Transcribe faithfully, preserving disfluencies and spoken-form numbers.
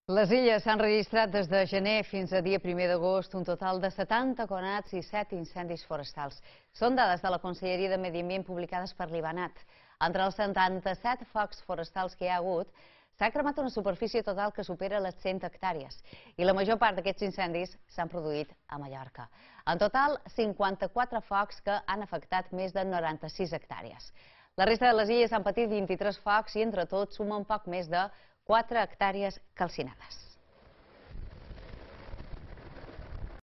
Les Illes s'han registrat des de gener fins a dia primer d'agost un total de setanta conats i set incendis forestals. Són dades de la Conselleria de Medi Ambient publicades per l'IBANat. Entre els setanta-set focs forestals que hi ha hagut, s'ha cremat una superfície total que supera les cent hectàrees i la major part d'aquests incendis s'han produït a Mallorca. En total, cinquanta-quatre focs que han afectat més de noranta-sis hectàrees. La resta de les illes han patit vint-i-tres focs i entre tots sumen poc més de quatre hectàrees calcinades.